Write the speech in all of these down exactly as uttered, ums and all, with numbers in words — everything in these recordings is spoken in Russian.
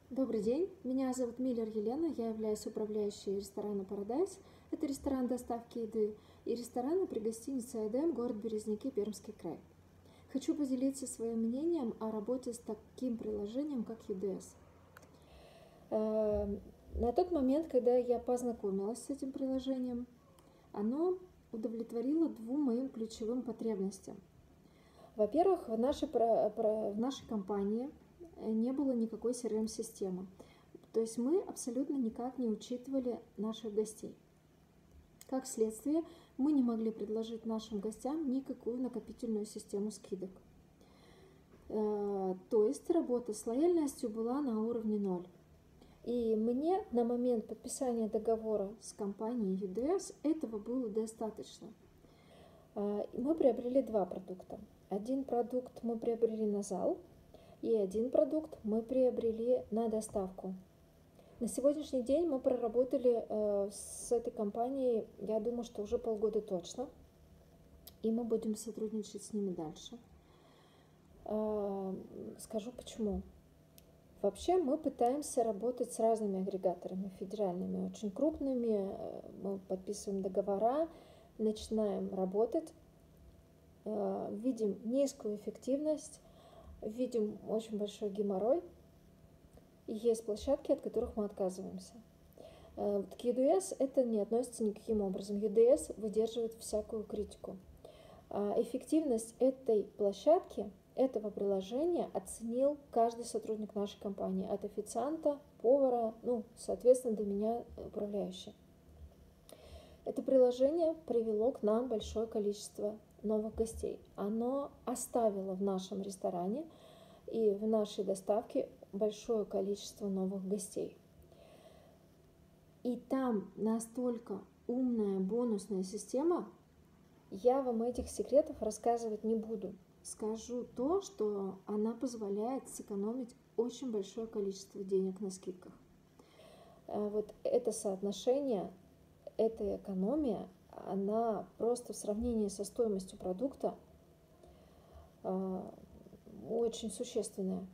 Добрый день, меня зовут Миллер Елена, я являюсь управляющей ресторана Paradise. Это ресторан доставки еды и ресторана при гостинице Эдем, город Березники, Пермский край. Хочу поделиться своим мнением о работе с таким приложением, как ю ди эс. На тот момент, когда я познакомилась с этим приложением, оно удовлетворило двум моим ключевым потребностям. Во-первых, в нашей, в нашей компании не было никакой си ар эм-системы. То есть мы абсолютно никак не учитывали наших гостей. Как следствие, мы не могли предложить нашим гостям никакую накопительную систему скидок. То есть работа с лояльностью была на уровне ноль. И мне на момент подписания договора с компанией ю ди эс этого было достаточно. Мы приобрели два продукта. Один продукт мы приобрели на зал, и один продукт мы приобрели на доставку. На сегодняшний день мы проработали э, с этой компанией, я думаю, что уже полгода точно, и мы будем сотрудничать с ними дальше. Э, скажу почему. Вообще мы пытаемся работать с разными агрегаторами федеральными, очень крупными, мы подписываем договора, начинаем работать, э, видим низкую эффективность, видим очень большой геморрой, и есть площадки, от которых мы отказываемся. К ю ди эс это не относится никаким образом. ю ди эс выдерживает всякую критику. Эффективность этой площадки, этого приложения оценил каждый сотрудник нашей компании, от официанта, повара, ну, соответственно, до меня управляющий. Это приложение привело к нам большое количество новых гостей. Оно оставило в нашем ресторане и в нашей доставке большое количество новых гостей. И там настолько умная бонусная система, я вам этих секретов рассказывать не буду. Скажу то, что она позволяет сэкономить очень большое количество денег на скидках. Вот это соотношение, эта экономия, она просто в сравнении со стоимостью продукта очень существенная.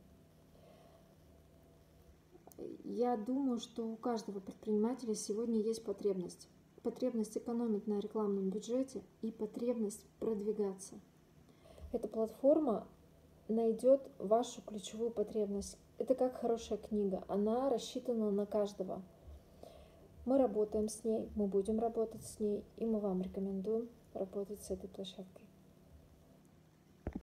Я думаю, что у каждого предпринимателя сегодня есть потребность. Потребность экономить на рекламном бюджете и потребность продвигаться. Эта платформа найдет вашу ключевую потребность. Это как хорошая книга, она рассчитана на каждого. Мы работаем с ней, мы будем работать с ней, и мы вам рекомендуем работать с этой площадкой.